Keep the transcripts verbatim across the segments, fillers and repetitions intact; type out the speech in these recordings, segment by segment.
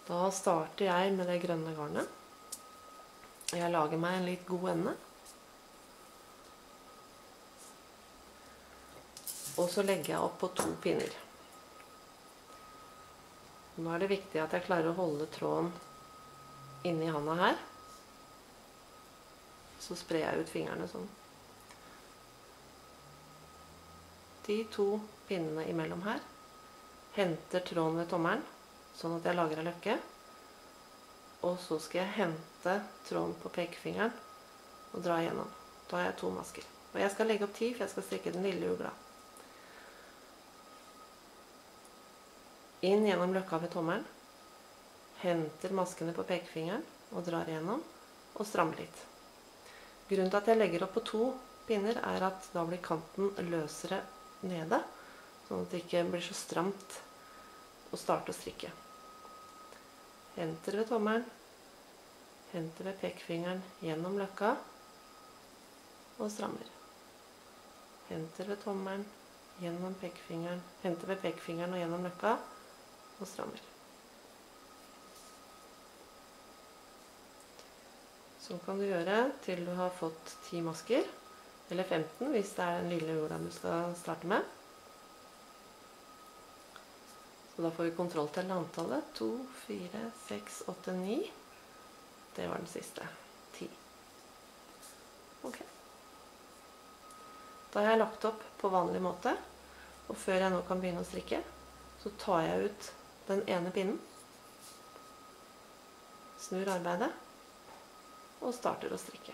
Da starter jeg med det grønne garnet. Jeg lager meg en litt god ende. Og så legger jeg opp på to pinner. Nå er det viktig at jeg klarer å holde tråden inni handa her. Så sprer jeg ut fingrene sånn. De to pinnene imellom her. Henter tråden ved tommelen, sånn at jeg lager en løkke. Og så skal jeg hente tråden på pekefingeren og dra igjennom. Da har jeg to masker. Og jeg skal legge opp ti, for jeg skal strikke den lille ugla. Inn gjennom løkka ved tommelen. Henter maskene på pekefingeren og drar igjennom og strammer litt. Grunnen til at jeg legger opp på to pinner er at da blir kanten løsere nede, sånn at det ikke blir så stramt å starte å strikke. Henter ved tommelen, henter ved pekefingeren gjennom løkka og strammer. Henter ved tommelen, gjennom pekefingeren, henter ved pekefingeren og gjennom løkka og strammer. Sånn kan du gjøre til du har fått ti masker, eller femten hvis det er den lille ugla du skal starte med. Så da får vi kontroll til antallet. to, fire, seks, åtte, ni. Det var den siste. ti. Ok. Da har jeg lagt opp på vanlig måte, og før jeg nå kan begynne å strikke, så tar jeg ut den ene pinnen, snur arbeidet, og starter å strikke.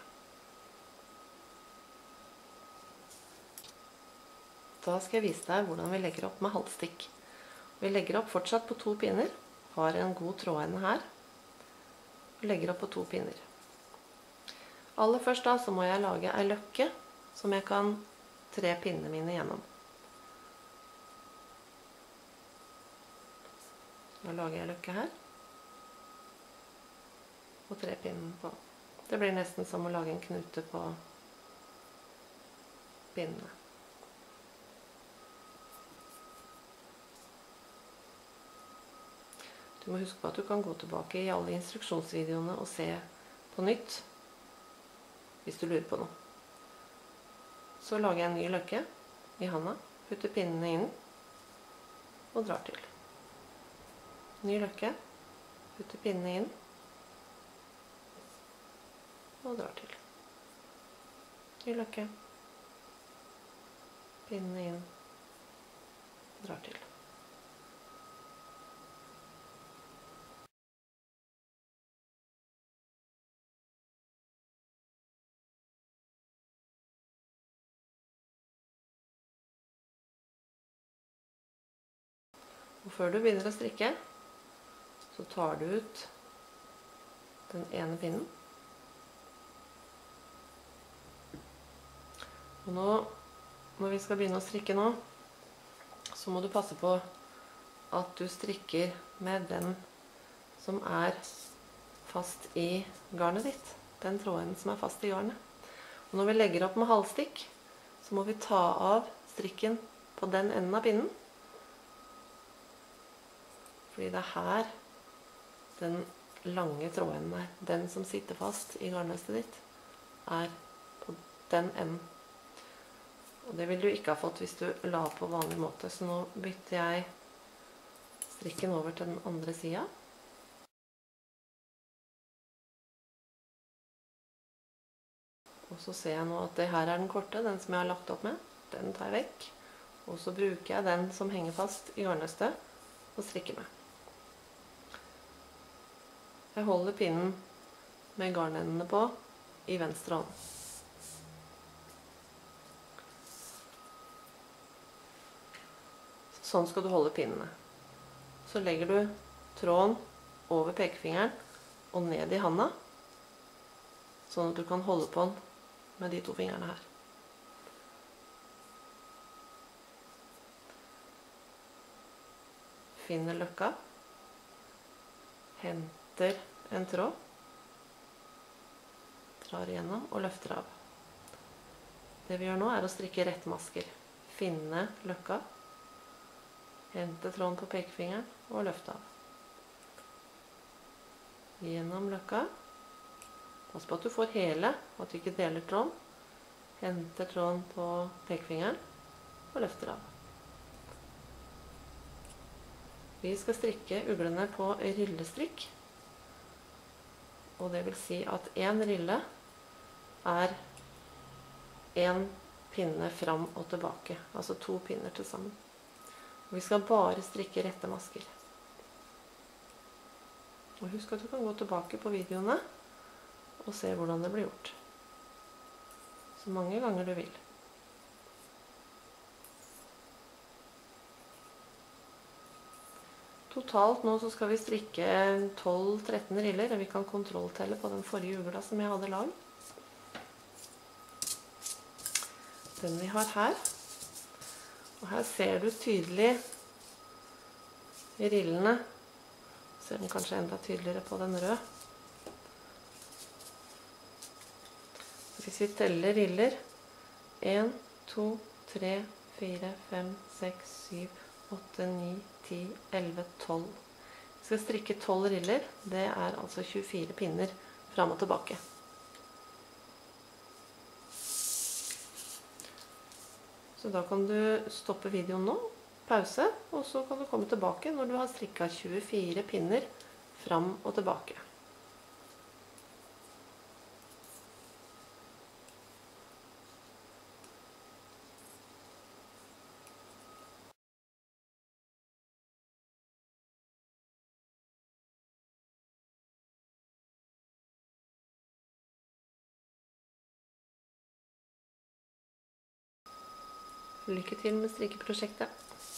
Da skal jeg vise deg hvordan vi legger opp med halvstikk. Vi legger opp fortsatt på to pinner, har en god trådende her, og legger opp på to pinner. Aller først da så må jeg lage en løkke som jeg kan tre pinnene mine gjennom. Da lager jeg løkke her, og tre pinnen på. Det blir nesten som å lage en knute på pinnene. Du må huske på at du kan gå tilbake i alle instruksjonsvideoene og se på nytt, hvis du lurer på noe. Så lager jeg en ny løkke i handa, putter pinnene inn, og drar til. Ny løkke, putter pinnene inn, og drar til. Ny løkke, pinnene inn, drar til. Og før du begynner å strikke, så tar du ut den ene pinnen. Og nå, når vi skal begynne å strikke nå, så må du passe på at du strikker med den som er fast i garnet ditt. Den tråden som er fast i garnet. Og når vi legger opp med halvstikk, så må vi ta av strikken på den enden av pinnen. Fordi det er her den lange tråden er. Den som sitter fast i garnnøstet ditt er på den enden. Og det vil du ikke ha fått hvis du la på vanlig måte. Så nå bytter jeg strikken over til den andre siden. Og så ser jeg nå at det her er den korte, den som jeg har lagt opp med. Den tar jeg vekk. Og så bruker jeg den som henger fast i garnnøstet og strikker med. Jeg holder pinnen med garnendene på i venstre hånd. Sånn skal du holde pinnene. Så legger du tråden over pekefingeren og ned i handa, sånn at du kan holde på den med de to fingrene her. Finner løkka, henter en tråd, drar igjennom og løfter av. Det vi gjør nå er å strikke rettmasker. Finne løkka, hente tråden på pekefingeren og løfte av. gjennom løkka. Pass på at du får hele, og at du ikke deler tråden. Henter tråden på pekefingeren og løfter av. Vi skal strikke uglene på rillestrikk. Og det vil si at en rille er en pinne fram og tilbake. Altså to pinner til sammen. Vi skal bare strikke rette masker. Og husk at du kan gå tilbake på videoene og se hvordan det blir gjort. Så mange ganger du vil. Totalt nå så skal vi strikke tolv til tretten riller. Vi kan kontrolltelle på den forrige ugla som jeg hadde lag. Den vi har her. Og her ser du tydelig rillene. Ser den kanskje enda tydeligere på den røde. Hvis vi teller riller, en, to, tre, fire, fem, seks, syv, åtte, ni, ti, elleve, tolv. Vi skal strikke tolv riller. Det er altså tjuefire pinner fram og tilbake. Så da kan du stoppe videoen nå, pause, og så kan du komme tilbake når du har strikket tjuefire pinner fram og tilbake. Lykke til med strikkeprosjektet!